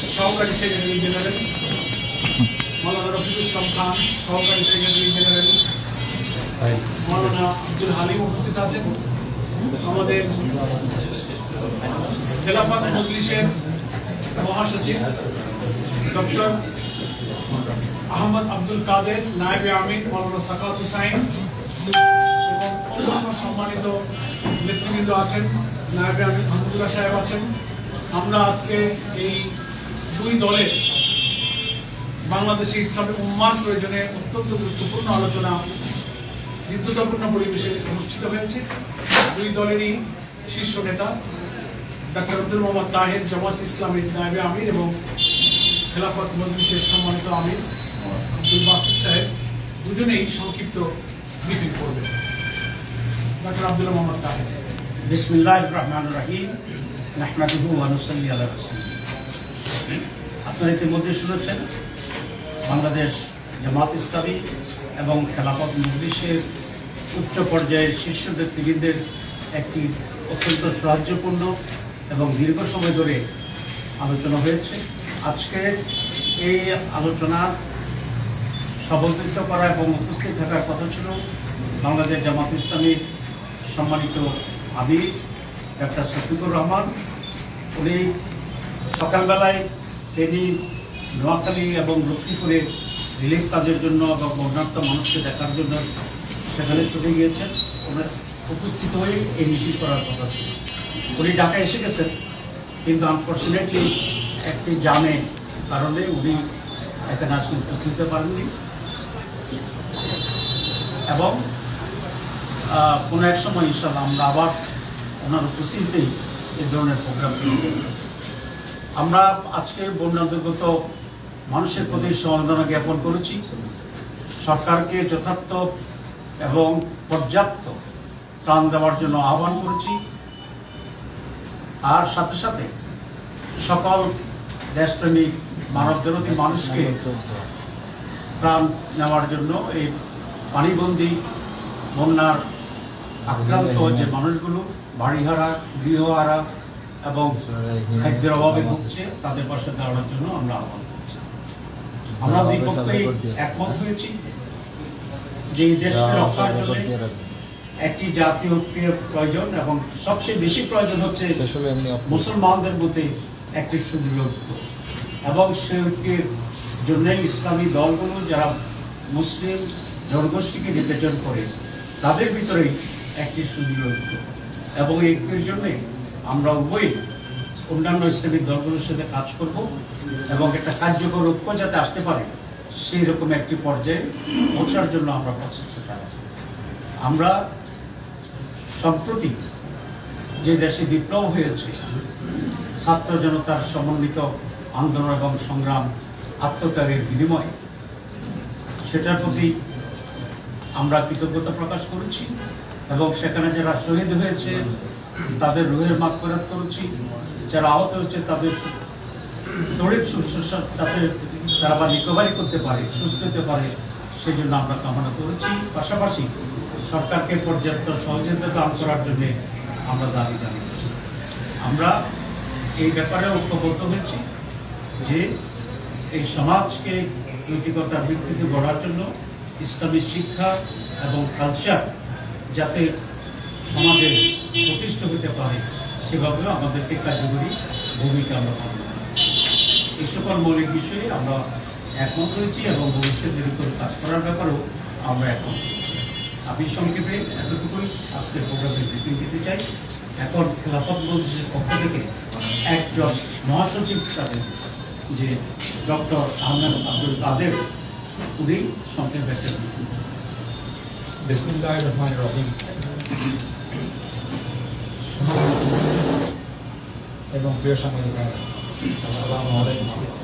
সহকারী secretary general, Maulana Rafiqul Islam Khan সহকারী secretary general, Maulana Abdul Halim উপস্থিত আছেন, আমাদের খেলাফত মজলিসের মহাসচিব ডক্টর আহমদ আব্দুল কাদের, নায়েবে আমির মৌলানা সাকাত হুসাইন এবং অন্যান্য সম্মানিত নেতৃবৃন্দ আছেন, নায়েবে আমির আহমদুল্লাহ সাহেব আছেন। আমরা আজকে এই দুই দলের বাংলাদেশে ইসলামী উম্মার প্রয়োজনে অত্যন্ত গুরুত্বপূর্ণ আলোচনা বিদ্যুতাপূর্ণ পরিবেশে অনুষ্ঠিত হয়েছে। দুই দলেরই শীর্ষ নেতা ডক্টর আব্দুল মোহাম্মদ তাহের জামাত ইসলামের নায়েবে আমির এবং খেলাফত মজলিসের সম্মানিত আমির আব্দুল বাসিত সাহেব দুজনেই সংক্ষিপ্ত ব্রিফিং করবেন। ডক্টর আব্দুল মোহাম্মদ তাহের। বিসমিল্লাহির রহমানির রহিম, নাহমাদুহু ওয়া নুসাল্লি আলা রাসূলিহি। আপনারা ইতিমধ্যে শুনেছেন বাংলাদেশ জামাত ইসলামী এবং খেলাফত মজলিসের উচ্চ পর্যায়ের শীর্ষ নেতৃবৃন্দের একটি অত্যন্ত সৌহার্দ্যপূর্ণ এবং দীর্ঘ সময় ধরে আলোচনা হয়েছে। আজকে এই আলোচনার সভাপতিত্ব করা এবং উপস্থিত থাকার কথা ছিল বাংলাদেশ জামাত ইসলামীর সম্মানিত আমির ডক্টর শফিকুর রহমান। উনি সকালবেলায় তিনি নোয়াখালী এবং লক্ষ্মীপুরে রিলিফ কাজের জন্য এবং বন্যার্ত মানুষকে দেখার জন্য সেখানে চলে গিয়েছেন। ওনার উপস্থিত হয়ে এই মিটিং করার কথা ছিল। উনি ঢাকায় এসে গেছেন, কিন্তু আনফর্চুনেটলি একটি জামে কারণে উনি এখানে আসলে উপস্থিত হতে পারেননি এবং কোনো এক সময় ইনশাল্লাহ আমরা আবার ওনার উপস্থিতিতেই এই ধরনের প্রোগ্রাম করব। আমরা আজকে বন্যা দুর্গত মানুষের প্রতি সমবেদনা জ্ঞাপন করেছি। সরকারকে যথার্থ এবং পর্যাপ্ত ত্রাণ দেওয়ার জন্য আহ্বান করেছি, আর সাথে সাথে সকল দেশপ্রেমিক মানবজননী মানুষকে ত্রাণ নেওয়ার জন্য এই পানিবন্দী বন্যার আক্রান্ত যে মানুষগুলো বাড়িহারা, গৃহহারা এবং খাদ্যের অভাবে ভুগছে তাদের পাশে দাঁড়ানোর জন্য আমরা আহ্বান করছি। আমরা দুই পক্ষেই একমত হয়েছি যে এই দেশকে রক্ষার জন্য একটি জাতীয় ঐক্যের প্রয়োজন এবং সবচেয়ে বেশি প্রয়োজন হচ্ছে মুসলমানদের মধ্যে একটি সুদৃঢ় ঐক্য, এবং সেই ঐক্যের জন্য ইসলামী দলগুলো যারা মুসলিম জনগোষ্ঠীকে রিপ্রেজেন্ট করে তাদের ভিতরেই একটি সুদৃঢ় ঐক্য, এবং এই ঐক্যের জন্যে আমরা উভয়ই অন্যান্য ইসলামিক দলগুলোর সাথে কাজ করব এবং একটা কার্যকর ঐক্য যাতে আসতে পারে সেই রকম একটি পর্যায়ে পৌঁছার জন্য আমরা প্রচেষ্টা চালাচ্ছি। আমরা সম্প্রতি যে দেশে বিপ্লব হয়েছে ছাত্র জনতার সমন্বিত আন্দোলন এবং সংগ্রাম আত্মত্যাগের বিনিময়ে, সেটার প্রতি আমরা কৃতজ্ঞতা প্রকাশ করেছি এবং সেখানে যারা শহীদ হয়েছে তাদের রুহের মাগফিরাত করেছি, যারা আহত হয়েছে তাদের তড়িৎ যাতে তারা আবার রিকভারি করতে পারে, সুস্থ হতে পারে, সেই জন্য আমরা কামনা করেছি। পাশাপাশি সরকারকে পর্যাপ্ত সহযোগিতা দান করার জন্য আমরা দাবি জানিয়েছি। আমরা এই ব্যাপারে ঐক্যবদ্ধ হয়েছি যে এই সমাজকে নৈতিকতার ভিত্তিতে গড়ার জন্য ইসলামী শিক্ষা এবং কালচার যাতে সমাজে প্রতিষ্ঠিত হতে পারে সেভাবে আমাদেরকে কার্যকরী ভূমিকা আমরা পালন করি। এই সকল মৌলিক বিষয়ে আমরা একমত হয়েছি এবং ভবিষ্যতের উপরে কাজ করার ব্যাপারেও আমরা একমত হয়েছি। আমি সংক্ষেপে এতটুকুই আজকের প্রোগ্রামে ব্রিফিং দিতে চাই। এখন খেলাফত মজলিসের পক্ষ থেকে একজন মহাসচিব হিসাবে যে ডক্টর আহমদ আব্দুল কাদের, উনি সংক্ষেপে একটা ব্রিফিং। বিসমিল্লাহির রহমানির রহিম। এবং প্রিয় সাংবাদিকরা, আসসালামু আলাইকুম।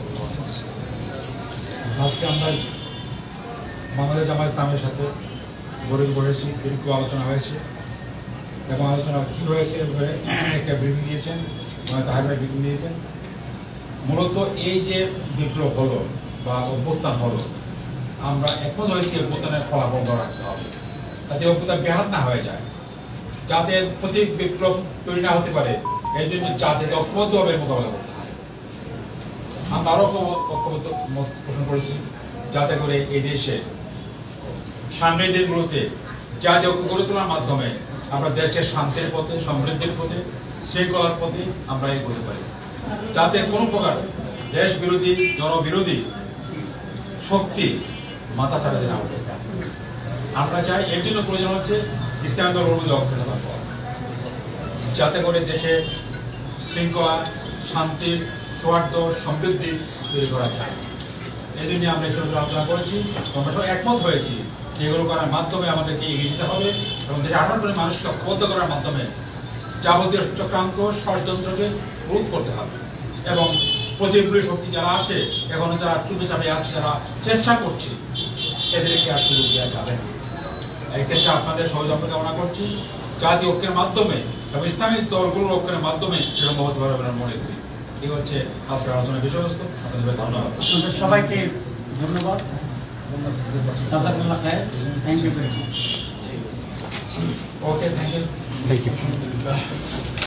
আজকে আমরা বাংলাদেশ জামাত ইসলামের সাথে গরিব বসেছি, দীর্ঘ আলোচনা হয়েছে এবং আলোচনা কী হয়েছে একটা ব্রিফিং দিয়েছেন, তাহার ব্রিফিং দিয়েছেন। মূলত এই যে বিপ্লব হলো বা অভ্যুত্থান হলো, আমরা একমত হয়েছি অভ্যুত্থানের ফলাফল রাখতে হবে, যাতে অভ্যুত্থান ব্যাহত না হয়ে যায়, যাতে প্রতি বিপ্লব তৈরি না হতে পারে। এই জন্য যাতে ঐক্যবদ্ধভাবে মোকাবেলা করতে হয়। আমরা আরও ঐক্যবদ্ধ মত পোষণ করেছি যাতে করে এই দেশে সামনের দিনগুলোতে জাতীয় ঐক্য গড়ে তোলার মাধ্যমে আমরা দেশের শান্তির পথে, সমৃদ্ধির পথে, শৃঙ্খলার পথে আমরা এগোতে পারি, যাতে কোনো প্রকার দেশ বিরোধী, জনবিরোধী শক্তি মাথা ছাড়াতে না ওঠে। আমরা চাই এর জন্য প্রয়োজন হচ্ছে ইসলামী দলগুলোর মধ্যে ঐক্য থাকার পর, যাতে করে দেশে শৃঙ্খলা, শান্তি, সৌহার্দ্য, সমৃদ্ধি তৈরি করা যায়। এই জন্য আমরা এসব আলোচনা করেছি, আমরা সব একমত হয়েছি যে এগুলো করার মাধ্যমে আমাদেরকে এগিয়ে যেতে হবে এবং দেশে 18 কোটি মানুষকে ঐক্যবদ্ধ করার মাধ্যমে যাবতীয় চক্রান্ত, ষড়যন্ত্রকে রোধ করতে হবে এবং প্রতিকূল শক্তি যারা আছে, এখনো যারা চুপে চাপে আছে, যারা চেষ্টা করছে, এদেরকে আর সুযোগ দেওয়া যাবে না। এই ক্ষেত্রে আপনাদের সহযোগিতা কামনা করছি, জাতীয় ঐক্যের মাধ্যমে এবং ইসলামিক দলগুলোর ঐক্যের মাধ্যমে সম্ভবত মনে করি। এই হচ্ছে আজকের আলোচনার বিষয়বস্তু। আপনাদের ধন্যবাদ। আপনাদের সবাইকে ধন্যবাদ। জাযাকাল্লাহ খায়ের। Thank you very much. Okay, thank you.